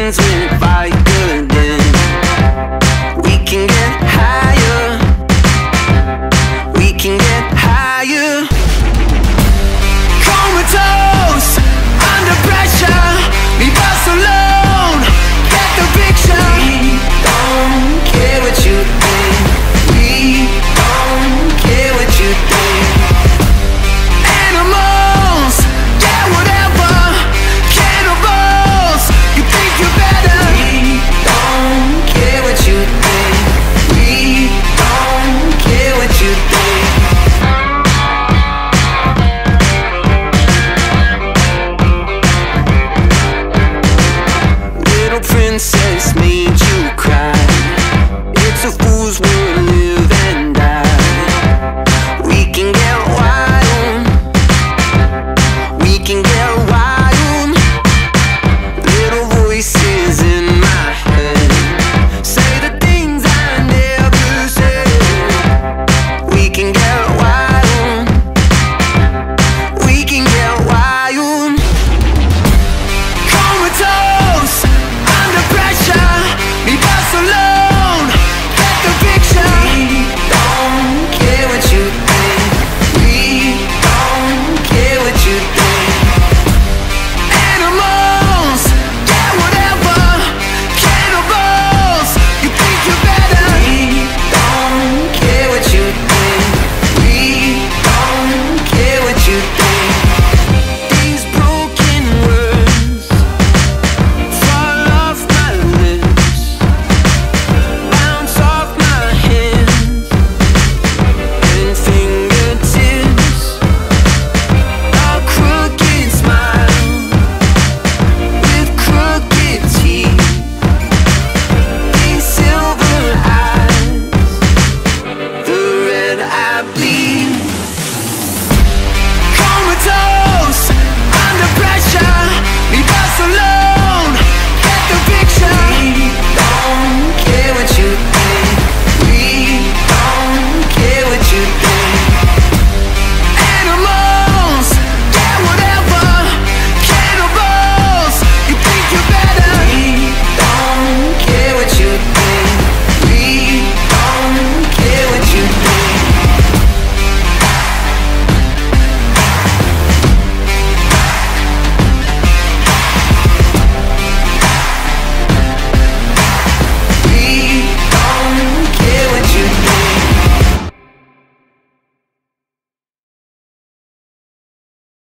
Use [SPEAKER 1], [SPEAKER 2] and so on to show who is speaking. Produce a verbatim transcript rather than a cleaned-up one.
[SPEAKER 1] friends with Vicodin. We can get higher. We can get higher. Comatose, under pressure. Leave us alone. Get the picture. We don't care what you think. We don't care what you think. Animals, yeah, whatever. Cannibals, you think you're better. We don't care what you think. We don't care what you think. Little princess made you cry. It's a fool's world, live and die. We can get wild. We can get wild.